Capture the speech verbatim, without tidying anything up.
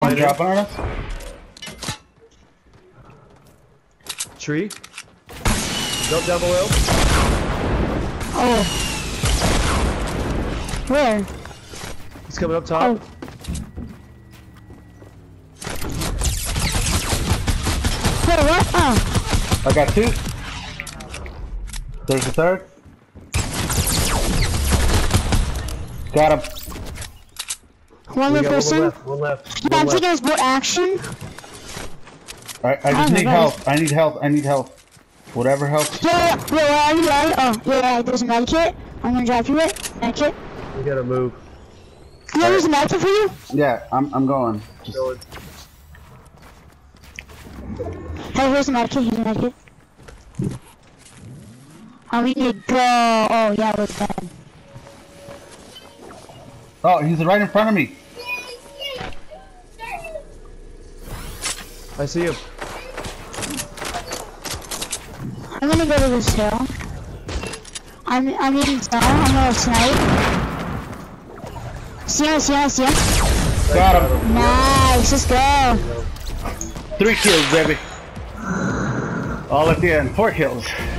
Bomb dropping on us. Tree. Jump down below. Oh. Where? He's coming up top. Oh. Wait, what? Oh. I got two. There's a third. Got him. One We more got person. One left. One left. Yeah, One I'm left. taking his boat action. Alright, I just Oh, need nice. help. I need help. I need help. Whatever helps. Yeah, yeah, yeah, where are you, where are you? Oh, yeah, yeah, there's a med kit. I'm gonna drive you it. Med kit. We gotta move. Yeah, there's a med kit for you. Yeah, I'm I'm going. Just... Going. Hey, here's a med kit, here's a med kit. Oh, we need to go. Oh, yeah, we're dead. Oh, he's right in front of me. I see him. I'm gonna go to this hill. I'm I'm eating stone. I'm gonna snipe. See him, see him, see him. Got him. Nice, let's go. Three kills, baby. All at the end. Four kills.